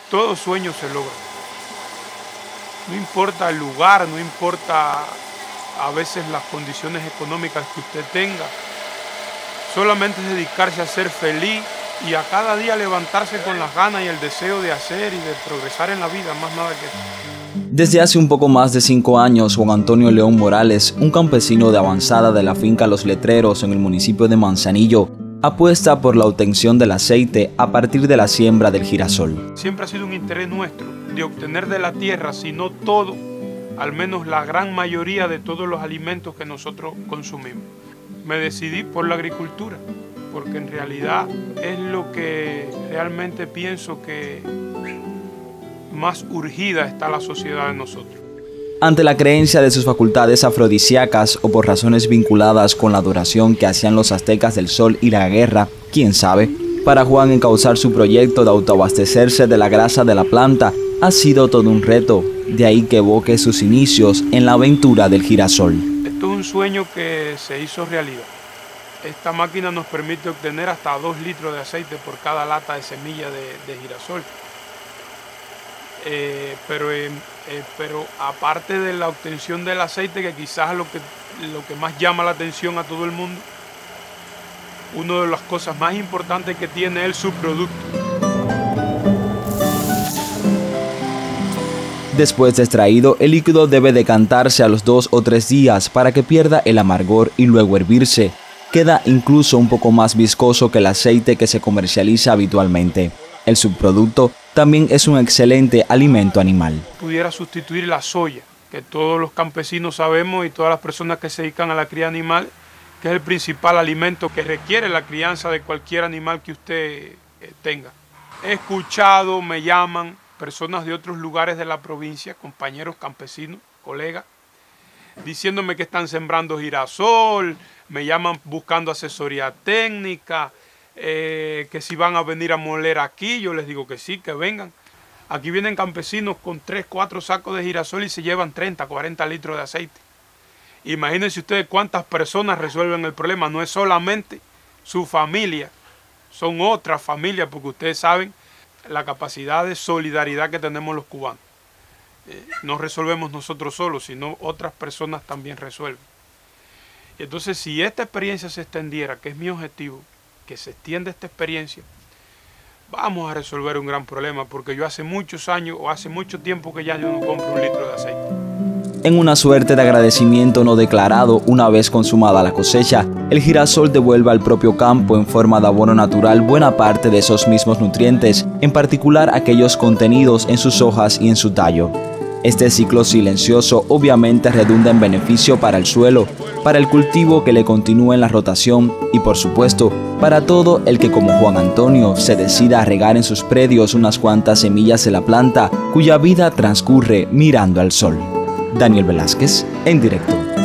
todo sueño se logra. No importa el lugar, no importa a veces las condiciones económicas que usted tenga. Solamente es dedicarse a ser feliz y a cada día levantarse con las ganas y el deseo de hacer y de progresar en la vida, más nada que eso. Desde hace un poco más de 5 años, Juan Antonio León Morales, un campesino de avanzada de la finca Los Letreros en el municipio de Manzanillo, apuesta por la obtención del aceite a partir de la siembra del girasol. Siempre ha sido un interés nuestro de obtener de la tierra, si no todo, al menos la gran mayoría de todos los alimentos que nosotros consumimos. Me decidí por la agricultura, porque en realidad es lo que realmente pienso que más urgida está la sociedad de nosotros. Ante la creencia de sus facultades afrodisíacas o por razones vinculadas con la adoración que hacían los aztecas del sol y la guerra, quién sabe, para Juan encauzar su proyecto de autoabastecerse de la grasa de la planta ha sido todo un reto, de ahí que evoque sus inicios en la aventura del girasol. Esto es un sueño que se hizo realidad. Esta máquina nos permite obtener hasta 2 litros de aceite por cada lata de semilla de girasol. Pero aparte de la obtención del aceite, que quizás es lo que más llama la atención a todo el mundo, una de las cosas más importantes que tiene es el subproducto. Después de extraído, el líquido debe decantarse a los 2 o 3 días para que pierda el amargor y luego hervirse. Queda incluso un poco más viscoso que el aceite que se comercializa habitualmente. El subproducto también es un excelente alimento animal. Pudiera sustituir la soya, que todos los campesinos sabemos y todas las personas que se dedican a la cría animal, que es el principal alimento que requiere la crianza de cualquier animal que usted tenga. He escuchado, me llaman personas de otros lugares de la provincia, compañeros campesinos, colegas, diciéndome que están sembrando girasol, me llaman buscando asesoría técnica, que si van a venir a moler aquí, yo les digo que sí, que vengan. Aquí vienen campesinos con 3, 4 sacos de girasol y se llevan 30, 40 litros de aceite. Imagínense ustedes cuántas personas resuelven el problema. No es solamente su familia, son otras familias, porque ustedes saben la capacidad de solidaridad que tenemos los cubanos. No resolvemos nosotros solos, sino otras personas también resuelven. Y entonces, si esta experiencia se extendiera, que es mi objetivo, que se extienda esta experiencia, vamos a resolver un gran problema, porque yo hace muchos años o hace mucho tiempo que ya yo no compro 1 litro de aceite. En una suerte de agradecimiento no declarado, una vez consumada la cosecha, el girasol devuelve al propio campo en forma de abono natural buena parte de esos mismos nutrientes, en particular aquellos contenidos en sus hojas y en su tallo. Este ciclo silencioso obviamente redunda en beneficio para el suelo, para el cultivo que le continúe en la rotación y, por supuesto, para todo el que como Juan Antonio se decida a regar en sus predios unas cuantas semillas de la planta cuya vida transcurre mirando al sol. Daniel Velázquez, en directo.